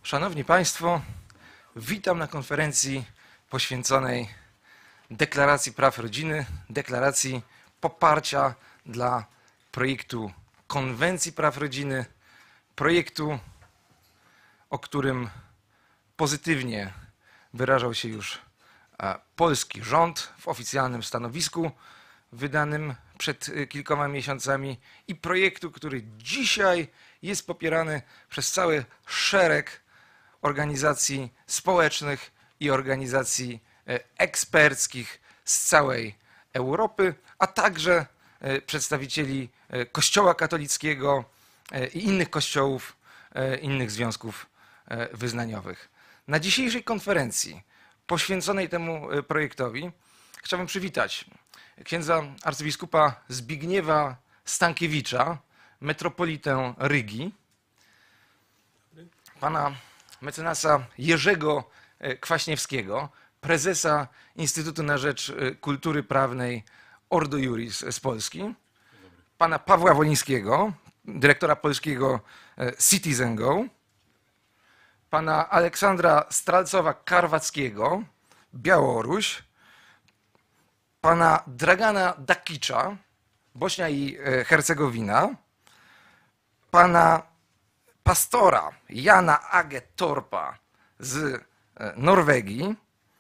Szanowni Państwo, witam na konferencji poświęconej Deklaracji Praw Rodziny, deklaracji poparcia dla projektu Konwencji Praw Rodziny, projektu, o którym pozytywnie wyrażał się już polski rząd w oficjalnym stanowisku wydanym przed kilkoma miesiącami i projektu, który dzisiaj jest popierany przez cały szereg organizacji społecznych i organizacji eksperckich z całej Europy, a także przedstawicieli Kościoła katolickiego i innych kościołów, innych związków wyznaniowych. Na dzisiejszej konferencji poświęconej temu projektowi chciałbym przywitać księdza arcybiskupa Zbigniewa Stankiewicza, metropolitę Rygi, pana mecenasa Jerzego Kwaśniewskiego, prezesa Instytutu na Rzecz Kultury Prawnej Ordo Iuris z Polski, pana Pawła Wolińskiego, dyrektora polskiego Citizen Go, pana Aleksandra Stralcowa-Karwackiego, Białoruś, pana Dragana Dakicza, Bośnia i Hercegowina, pana pastora Jana Age Torpa z Norwegii,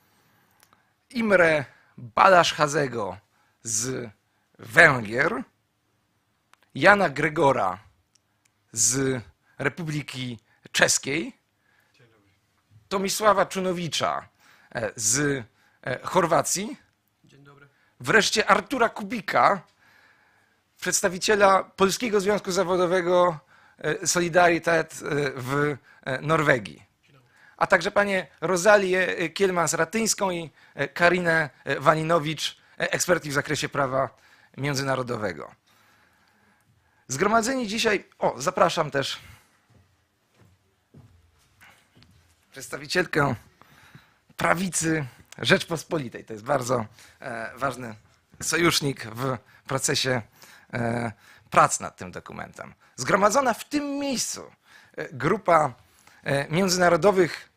Imre Balaszhazego z Węgier, Jana Gregora z Republiki Czeskiej, Tomisława Czunowicza z Chorwacji, wreszcie Artura Kubika, przedstawiciela Polskiego Związku Zawodowego Solidaritet w Norwegii, a także panie Rozalię Kielmans-Ratyńską i Karinę Waninowicz, ekspertki w zakresie prawa międzynarodowego. Zgromadzeni dzisiaj, zapraszam też przedstawicielkę prawicy Rzeczpospolitej. To jest bardzo ważny sojusznik w procesie prac nad tym dokumentem. Zgromadzona w tym miejscu grupa międzynarodowych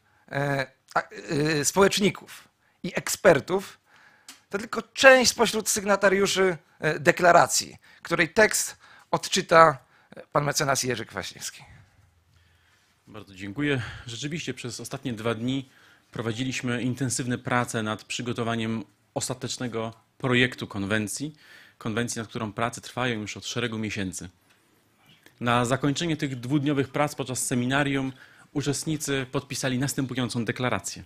społeczników i ekspertów to tylko część spośród sygnatariuszy deklaracji, której tekst odczyta pan mecenas Jerzy Kwaśniewski. Bardzo dziękuję. Rzeczywiście przez ostatnie 2 dni prowadziliśmy intensywne prace nad przygotowaniem ostatecznego projektu konwencji, nad którą prace trwają już od szeregu miesięcy. Na zakończenie tych 2-dniowych prac podczas seminarium uczestnicy podpisali następującą deklarację.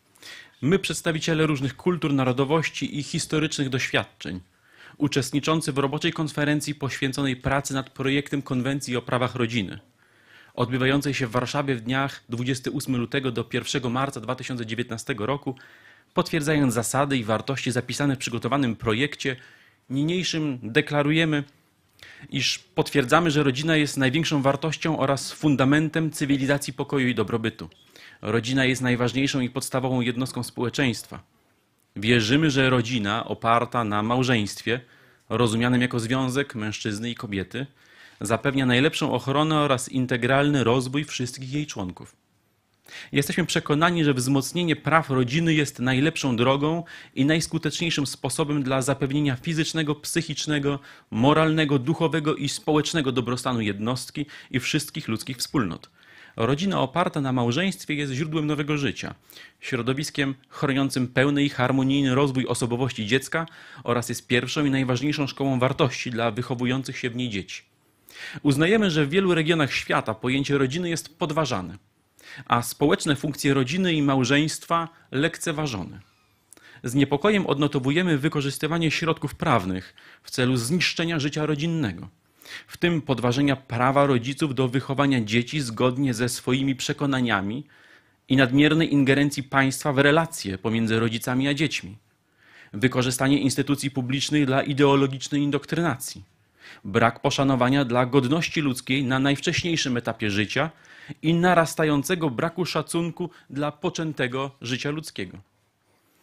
My, przedstawiciele różnych kultur, narodowości i historycznych doświadczeń, uczestniczący w roboczej konferencji poświęconej pracy nad projektem Konwencji o prawach rodziny, odbywającej się w Warszawie w dniach 28 lutego do 1 marca 2019 roku, potwierdzając zasady i wartości zapisane w przygotowanym projekcie, niniejszym deklarujemy, iż potwierdzamy, że rodzina jest największą wartością oraz fundamentem cywilizacji pokoju i dobrobytu. Rodzina jest najważniejszą i podstawową jednostką społeczeństwa. Wierzymy, że rodzina oparta na małżeństwie, rozumianym jako związek mężczyzny i kobiety, zapewnia najlepszą ochronę oraz integralny rozwój wszystkich jej członków. Jesteśmy przekonani, że wzmocnienie praw rodziny jest najlepszą drogą i najskuteczniejszym sposobem dla zapewnienia fizycznego, psychicznego, moralnego, duchowego i społecznego dobrostanu jednostki i wszystkich ludzkich wspólnot. Rodzina oparta na małżeństwie jest źródłem nowego życia, środowiskiem chroniącym pełny i harmonijny rozwój osobowości dziecka oraz jest pierwszą i najważniejszą szkołą wartości dla wychowujących się w niej dzieci. Uznajemy, że w wielu regionach świata pojęcie rodziny jest podważane, a społeczne funkcje rodziny i małżeństwa lekceważone. Z niepokojem odnotowujemy wykorzystywanie środków prawnych w celu zniszczenia życia rodzinnego, w tym podważenia prawa rodziców do wychowania dzieci zgodnie ze swoimi przekonaniami i nadmiernej ingerencji państwa w relacje pomiędzy rodzicami a dziećmi, wykorzystanie instytucji publicznych dla ideologicznej indoktrynacji, brak poszanowania dla godności ludzkiej na najwcześniejszym etapie życia i narastającego braku szacunku dla poczętego życia ludzkiego.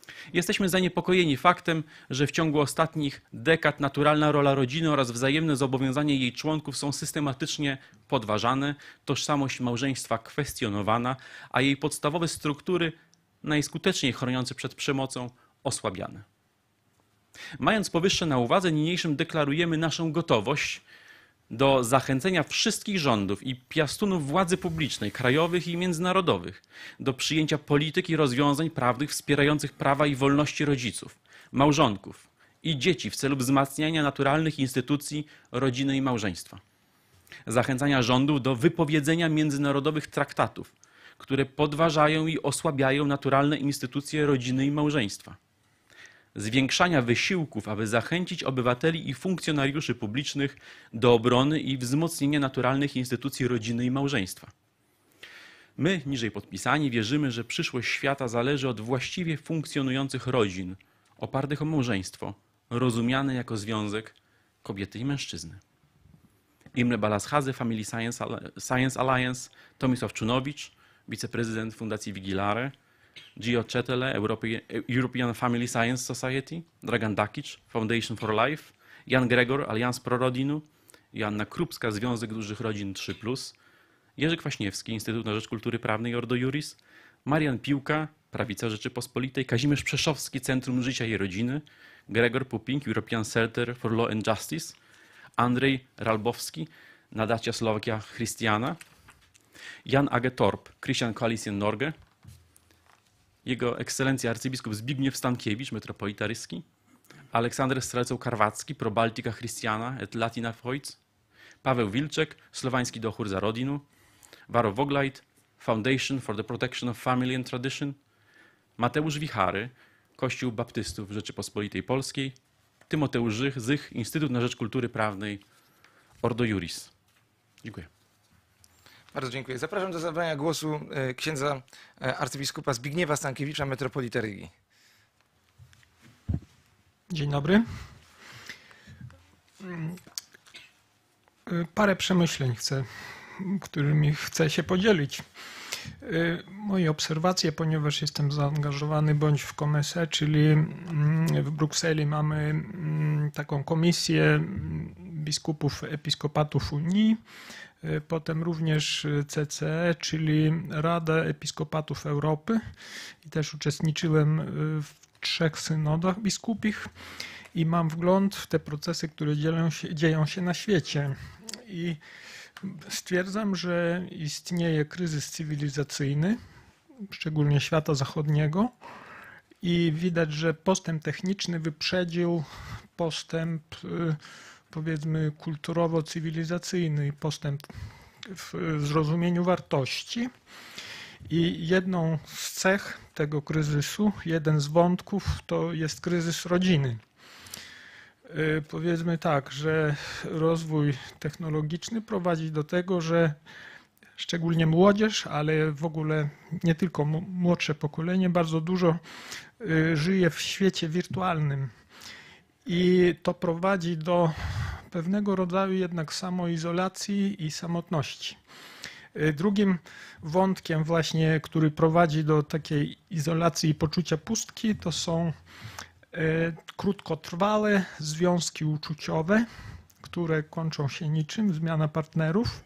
Jesteśmy zaniepokojeni faktem, że w ciągu ostatnich dekad naturalna rola rodziny oraz wzajemne zobowiązania jej członków są systematycznie podważane, tożsamość małżeństwa kwestionowana, a jej podstawowe struktury, najskuteczniej chroniące przed przemocą, osłabiane. Mając powyższe na uwadze, niniejszym deklarujemy naszą gotowość do zachęcenia wszystkich rządów i piastunów władzy publicznej, krajowych i międzynarodowych, do przyjęcia polityk i rozwiązań prawnych wspierających prawa i wolności rodziców, małżonków i dzieci w celu wzmacniania naturalnych instytucji rodziny i małżeństwa. Zachęcania rządów do wypowiedzenia międzynarodowych traktatów, które podważają i osłabiają naturalne instytucje rodziny i małżeństwa. Zwiększania wysiłków, aby zachęcić obywateli i funkcjonariuszy publicznych do obrony i wzmocnienia naturalnych instytucji rodziny i małżeństwa. My, niżej podpisani, wierzymy, że przyszłość świata zależy od właściwie funkcjonujących rodzin, opartych o małżeństwo, rozumiane jako związek kobiety i mężczyzny. Imre Balaschadze, Family Science Alliance, Tomisław Czunowicz, wiceprezydent Fundacji Vigilare, Gio Czetele, European Family Science Society, Dragan Dakic, Foundation for Life, Jan Gregor, Allianz Pro Rodinu, Joanna Krupska, Związek Dużych Rodzin 3+, Jerzy Kwaśniewski, Instytut na Rzecz Kultury Prawnej Ordo Iuris, Marian Piłka, Prawica Rzeczypospolitej, Kazimierz Przeszowski, Centrum Życia i Rodziny, Gregor Pupink, European Center for Law and Justice, Andrzej Ralbowski, Nadacia Slovakia Christiana, Jan Age Torp, Christian Coalition Norge, Jego Ekscelencja arcybiskup Zbigniew Stankiewicz, metropolita ryski, Aleksander Strelcow-Karwacki, Pro Baltica Christiana et Latina Voice, Paweł Wilczek, Słowański Dochór za Rodinu, Waro Woglajt, Foundation for the Protection of Family and Tradition, Mateusz Wichary, Kościół Baptystów Rzeczypospolitej Polskiej, Tymoteusz Zych, Instytut na Rzecz Kultury Prawnej Ordo Iuris. Dziękuję. Bardzo dziękuję. Zapraszam do zabrania głosu księdza arcybiskupa Zbigniewa Stankiewicza, metropolitę Rygi. Dzień dobry. Parę przemyśleń którymi chcę się podzielić. Moje obserwacje, ponieważ jestem zaangażowany bądź w COMESE, czyli w Brukseli mamy taką komisję biskupów episkopatów Unii, potem również CCE, czyli Rada Episkopatów Europy i też uczestniczyłem w 3 synodach biskupich i mam wgląd w te procesy, które dzieją się na świecie. I stwierdzam, że istnieje kryzys cywilizacyjny, szczególnie świata zachodniego, i widać, że postęp techniczny wyprzedził postęp, powiedzmy, kulturowo-cywilizacyjny, postęp w zrozumieniu wartości. I jedną z cech tego kryzysu, jeden z wątków, to jest kryzys rodziny. Powiedzmy tak, że rozwój technologiczny prowadzi do tego, że szczególnie młodzież, ale w ogóle nie tylko młodsze pokolenie, bardzo dużo żyje w świecie wirtualnym. I to prowadzi do pewnego rodzaju jednak samoizolacji i samotności. Drugim wątkiem właśnie, który prowadzi do takiej izolacji i poczucia pustki, to są krótkotrwałe związki uczuciowe, które kończą się niczym, zmiana partnerów.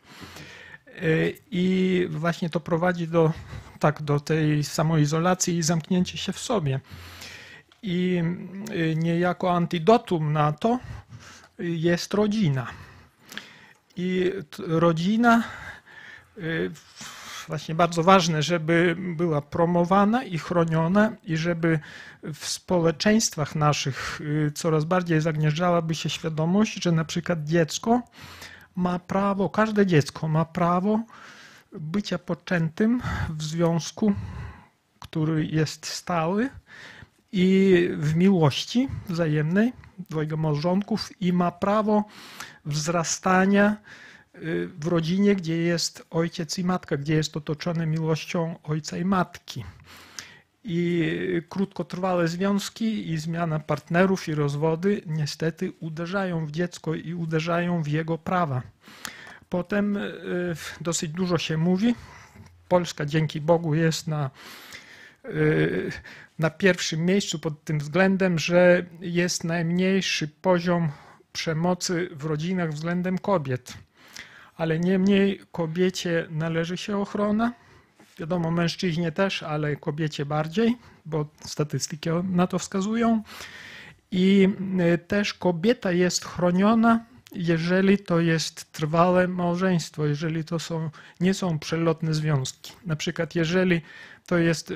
I właśnie to prowadzi do tej samoizolacji i zamknięcia się w sobie. I niejako antidotum na to jest rodzina. I rodzina, właśnie bardzo ważne, żeby była promowana i chroniona i żeby w społeczeństwach naszych coraz bardziej zagnieżdżałaby się świadomość, że na przykład dziecko ma prawo, każde dziecko ma prawo bycia poczętym w związku, który jest stały i w miłości wzajemnej dwojga małżonków i ma prawo wzrastania w rodzinie, gdzie jest ojciec i matka, gdzie jest otoczone miłością ojca i matki. I krótkotrwałe związki i zmiana partnerów i rozwody niestety uderzają w dziecko i uderzają w jego prawa. Potem dosyć dużo się mówi. Polska dzięki Bogu jest na na pierwszym miejscu pod tym względem, że jest najmniejszy poziom przemocy w rodzinach względem kobiet. Ale niemniej kobiecie należy się ochrona. Wiadomo, mężczyźnie też, ale kobiecie bardziej, bo statystyki na to wskazują. I też kobieta jest chroniona, jeżeli to jest trwałe małżeństwo, jeżeli to nie są przelotne związki. Na przykład jeżeli to jest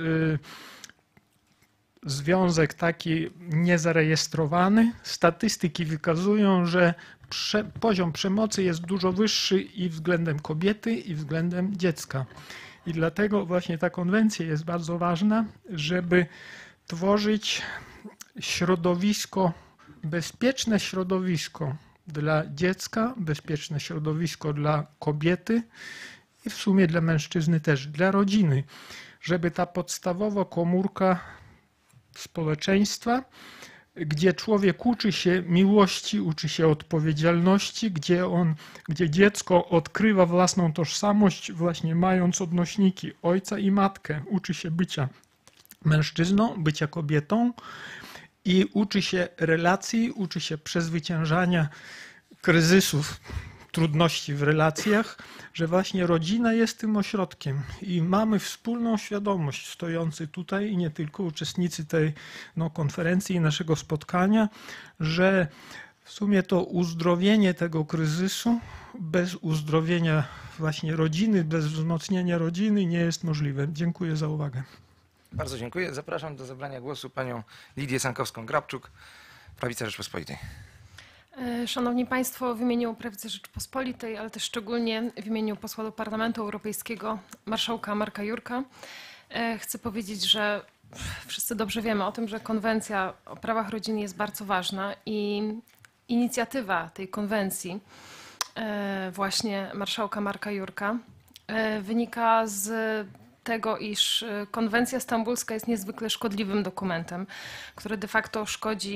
związek taki niezarejestrowany, statystyki wykazują, że poziom przemocy jest dużo wyższy i względem kobiety, i względem dziecka. I dlatego właśnie ta konwencja jest bardzo ważna, żeby tworzyć środowisko, bezpieczne środowisko dla dziecka, bezpieczne środowisko dla kobiety i w sumie dla mężczyzny też, dla rodziny, żeby ta podstawowa komórka społeczeństwa, gdzie człowiek uczy się miłości, uczy się odpowiedzialności, gdzie dziecko odkrywa własną tożsamość, właśnie mając odnośniki ojca i matkę, uczy się bycia mężczyzną, bycia kobietą i uczy się relacji, uczy się przezwyciężania kryzysów, trudności w relacjach, że właśnie rodzina jest tym ośrodkiem i mamy wspólną świadomość stojący tutaj i nie tylko uczestnicy tej konferencji i naszego spotkania, że w sumie to uzdrowienie tego kryzysu bez uzdrowienia właśnie rodziny, bez wzmocnienia rodziny nie jest możliwe. Dziękuję za uwagę. Bardzo dziękuję. Zapraszam do zabrania głosu panią Lidię Sankowską-Grabczuk, Prawica Rzeczpospolitej. Szanowni Państwo, w imieniu Prawicy Rzeczypospolitej, ale też szczególnie w imieniu posła do Parlamentu Europejskiego, marszałka Marka Jurka, chcę powiedzieć, że wszyscy dobrze wiemy o tym, że konwencja o prawach rodziny jest bardzo ważna i inicjatywa tej konwencji właśnie marszałka Marka Jurka wynika z tego, iż konwencja stambulska jest niezwykle szkodliwym dokumentem, który de facto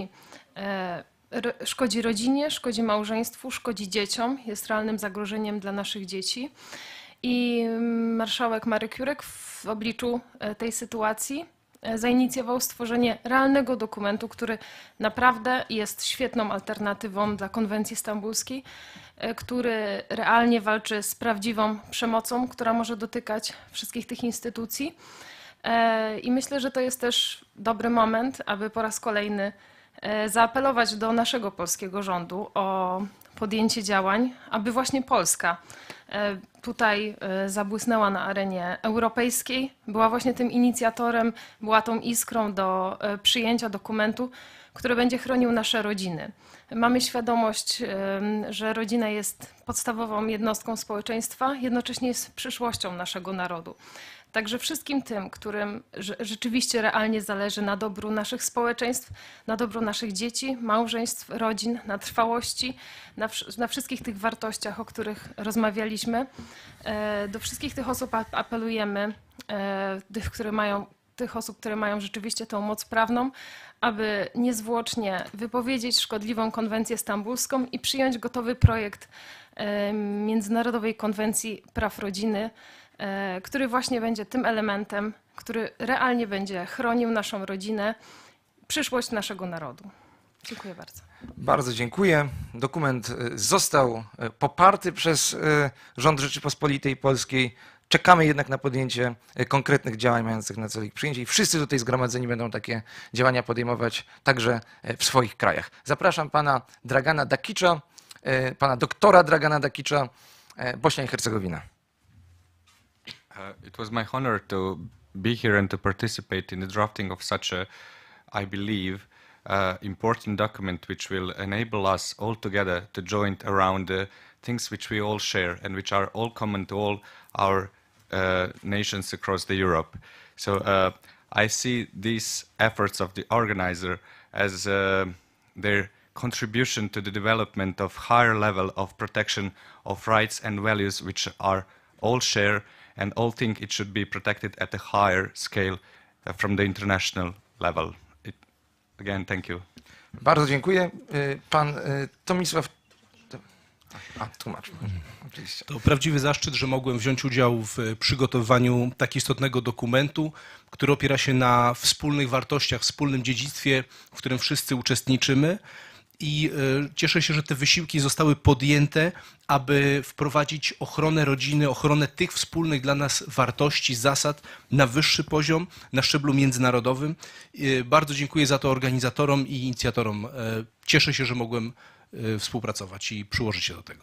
szkodzi rodzinie, szkodzi małżeństwu, szkodzi dzieciom, jest realnym zagrożeniem dla naszych dzieci. I marszałek Marek Jurek w obliczu tej sytuacji zainicjował stworzenie realnego dokumentu, który naprawdę jest świetną alternatywą dla konwencji stambulskiej, który realnie walczy z prawdziwą przemocą, która może dotykać wszystkich tych instytucji. I myślę, że to jest też dobry moment, aby po raz kolejny zaapelować do naszego polskiego rządu o podjęcie działań, aby właśnie Polska tutaj zabłysnęła na arenie europejskiej, była właśnie tym inicjatorem, była tą iskrą do przyjęcia dokumentu, który będzie chronił nasze rodziny. Mamy świadomość, że rodzina jest podstawową jednostką społeczeństwa, jednocześnie jest przyszłością naszego narodu. Także wszystkim tym, którym rzeczywiście realnie zależy na dobru naszych społeczeństw, na dobru naszych dzieci, małżeństw, rodzin, na trwałości, na wszystkich tych wartościach, o których rozmawialiśmy, do wszystkich tych osób apelujemy, tych osób, które mają rzeczywiście tą moc prawną, aby niezwłocznie wypowiedzieć szkodliwą konwencję stambulską i przyjąć gotowy projekt Międzynarodowej Konwencji Praw Rodziny, który właśnie będzie tym elementem, który realnie będzie chronił naszą rodzinę, przyszłość naszego narodu. Dziękuję bardzo. Bardzo dziękuję. Dokument został poparty przez rząd Rzeczypospolitej Polskiej. Czekamy jednak na podjęcie konkretnych działań mających na celu ich przyjęcie i wszyscy tutaj zgromadzeni będą takie działania podejmować także w swoich krajach. Zapraszam pana Dragana Dakicza, pana doktora Dragana Dakicza, Bośnia i Hercegowina. It was my honor to be here and to participate in the drafting of such a, I believe, important document which will enable us all together to join around the things which we all share and which are all common to all our nations across the Europe. So I see these efforts of the organizer as their contribution to the development of higher level of protection of rights and values which are all share and all think it should be protected at a higher scale from the international level. Again, thank you. Bardzo dziękuję. Pan Tomisław Tłumacz. Oczywiście. To prawdziwy zaszczyt, że mogłem wziąć udział w przygotowywaniu tak istotnego dokumentu, który opiera się na wspólnych wartościach, wspólnym dziedzictwie, w którym wszyscy uczestniczymy. I cieszę się, że te wysiłki zostały podjęte, aby wprowadzić ochronę rodziny, ochronę tych wspólnych dla nas wartości, zasad na wyższy poziom, na szczeblu międzynarodowym. Bardzo dziękuję za to organizatorom i inicjatorom. Cieszę się, że mogłem współpracować i przyłożyć się do tego.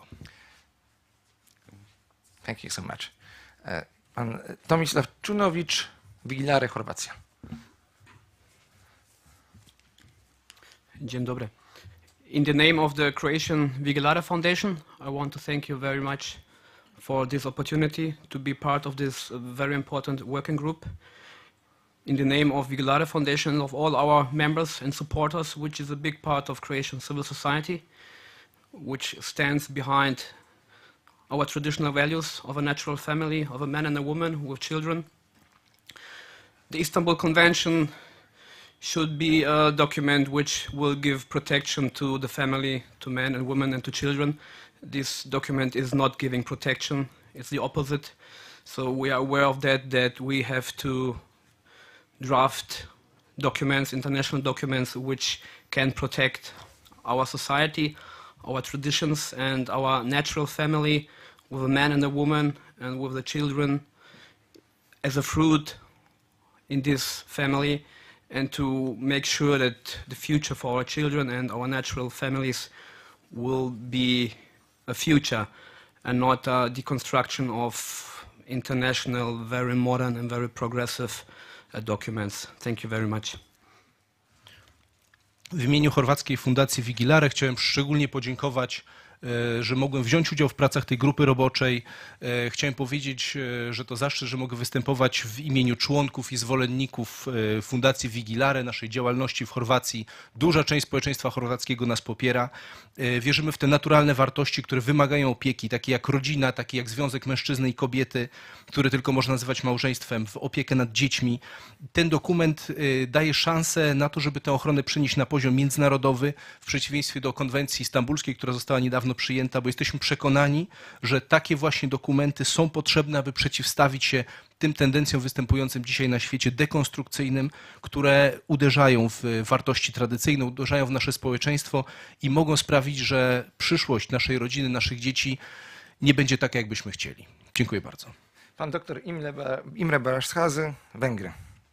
Thank you so much. Pan Tomislav Czunowicz, Vigilare, Chorwacja. Dzień dobry. In the name of the Croatian Vigilare Foundation, I want to thank you very much for this opportunity to be part of this very important working group. In the name of Vigilare Foundation, of all our members and supporters, which is a big part of Croatian civil society, which stands behind our traditional values of a natural family, of a man and a woman with children. The Istanbul Convention should be a document which will give protection to the family, to men and women and to children. This document is not giving protection, it's the opposite. So we are aware of that we have to draft documents, international documents, which can protect our society, our traditions and our natural family with a man and a woman and with the children as a fruit in this family, and to make sure that the future for our children and our natural families will be a future and not a deconstruction of international, very modern and very progressive documents. Thank you very much. W imieniu Chorwackiej Fundacji Vigilare chciałem szczególnie podziękować, że mogłem wziąć udział w pracach tej grupy roboczej. Chciałem powiedzieć, że to zaszczyt, że mogę występować w imieniu członków i zwolenników Fundacji Vigilare, naszej działalności w Chorwacji. Duża część społeczeństwa chorwackiego nas popiera. Wierzymy w te naturalne wartości, które wymagają opieki, takie jak rodzina, takie jak związek mężczyzny i kobiety, który tylko można nazywać małżeństwem, w opiekę nad dziećmi. Ten dokument daje szansę na to, żeby tę ochronę przenieść na poziom międzynarodowy, w przeciwieństwie do konwencji stambulskiej, która została niedawno przyjęta, bo jesteśmy przekonani, że takie właśnie dokumenty są potrzebne, aby przeciwstawić się tym tendencjom występującym dzisiaj na świecie dekonstrukcyjnym, które uderzają w wartości tradycyjne, uderzają w nasze społeczeństwo i mogą sprawić, że przyszłość naszej rodziny, naszych dzieci nie będzie taka, jakbyśmy chcieli. Dziękuję bardzo. Pan doktor Imre Baraszhazy, Węgry.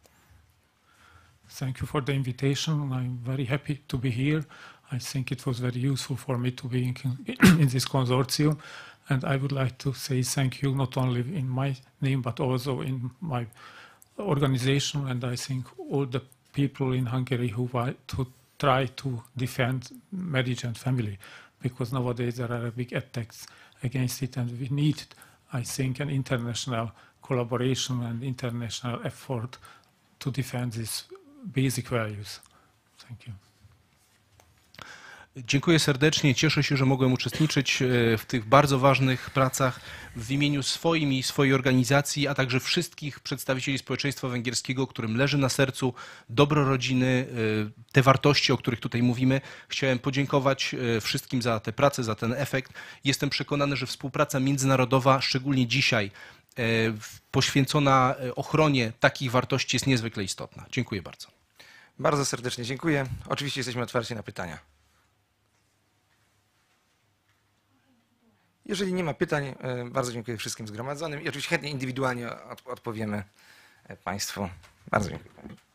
Thank you for the invitation. I'm very happy to be here. I think it was very useful for me to be in this consortium. And I would like to say thank you not only in my name, but also in my organization. And I think all the people in Hungary who try to defend marriage and family, because nowadays there are big attacks against it. And we need, I think, an international collaboration and international effort to defend these basic values. Thank you. Dziękuję serdecznie. Cieszę się, że mogłem uczestniczyć w tych bardzo ważnych pracach w imieniu swoim i swojej organizacji, a także wszystkich przedstawicieli społeczeństwa węgierskiego, którym leży na sercu dobro rodziny, te wartości, o których tutaj mówimy. Chciałem podziękować wszystkim za tę pracę, za ten efekt. Jestem przekonany, że współpraca międzynarodowa, szczególnie dzisiaj, poświęcona ochronie takich wartości jest niezwykle istotna. Dziękuję bardzo. Bardzo serdecznie dziękuję. Oczywiście jesteśmy otwarci na pytania. Jeżeli nie ma pytań, bardzo dziękuję wszystkim zgromadzonym i oczywiście chętnie indywidualnie odpowiemy Państwu. Bardzo dziękuję.